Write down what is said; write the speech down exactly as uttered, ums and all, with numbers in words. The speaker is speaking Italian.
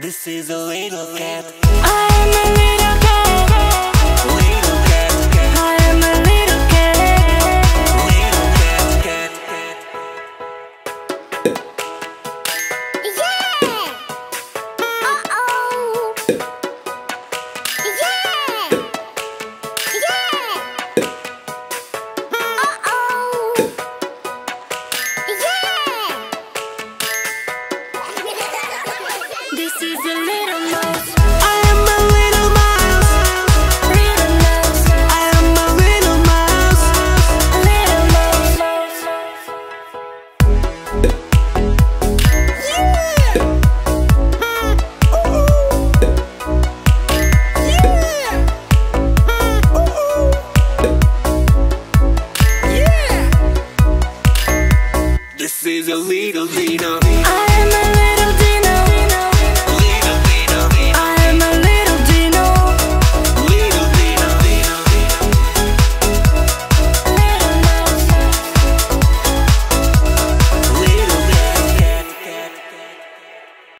This is a little cat. I am a little cat. Little cat, cat. I am a little cat. Little cat, cat, cat. Yeah. Uh-oh. Yeah. Yeah. Uh-oh. Yeah. This is a little